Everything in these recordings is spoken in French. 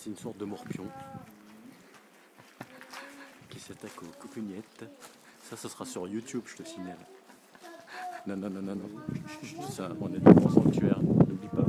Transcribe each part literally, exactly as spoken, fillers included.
c'est une sorte de morpion qui s'attaque aux cocognettes. Ça, ce sera sur YouTube, je te signale. Non, non, non, non, non. C'est un honnêtement sanctuaire, n'oublie pas.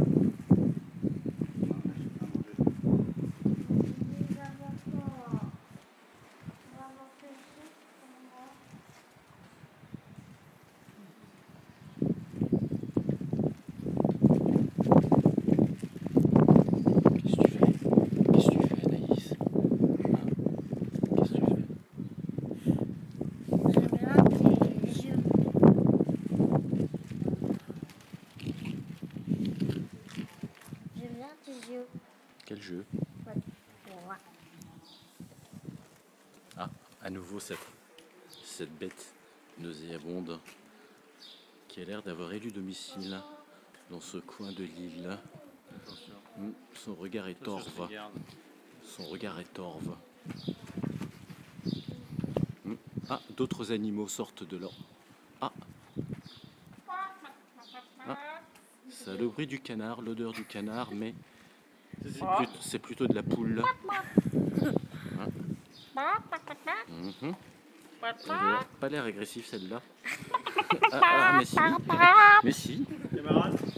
Quel jeu? Ah, à nouveau cette, cette bête nauséabonde qui a l'air d'avoir élu domicile dans ce coin de l'île. Son regard est torve. Son regard est torve. Ah, d'autres animaux sortent de leur... Ah, ah. Ça a le bruit du canard, l'odeur du canard, mais c'est plutôt, c'est plutôt de la poule. Hein? Mm-hmm. Elle a pas l'air agressif celle-là. Ah, ah, mais si. Mais si.